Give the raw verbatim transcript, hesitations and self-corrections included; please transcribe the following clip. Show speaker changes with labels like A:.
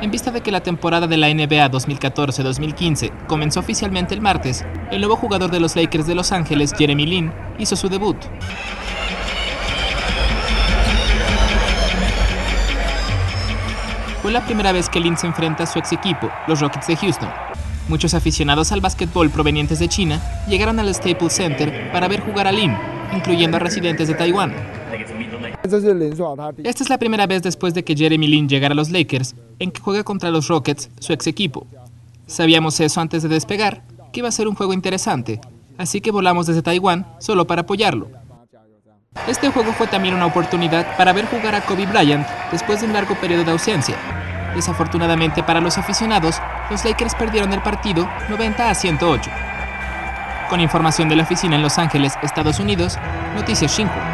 A: En vista de que la temporada de la N B A dos mil catorce dos mil quince comenzó oficialmente el martes, el nuevo jugador de los Lakers de Los Ángeles, Jeremy Lin, hizo su debut. Fue la primera vez que Lin se enfrenta a su ex equipo, los Rockets de Houston. Muchos aficionados al básquetbol provenientes de China llegaron al Staples Center para ver jugar a Lin, incluyendo a residentes de Taiwán. Esta es la primera vez después de que Jeremy Lin llegara a los Lakers en que juega contra los Rockets, su ex equipo. Sabíamos eso antes de despegar, que iba a ser un juego interesante, así que volamos desde Taiwán solo para apoyarlo. Este juego fue también una oportunidad para ver jugar a Kobe Bryant después de un largo periodo de ausencia. Desafortunadamente para los aficionados, los Lakers perdieron el partido noventa a ciento ocho. Con información de la oficina en Los Ángeles, Estados Unidos, Noticias Xinhua.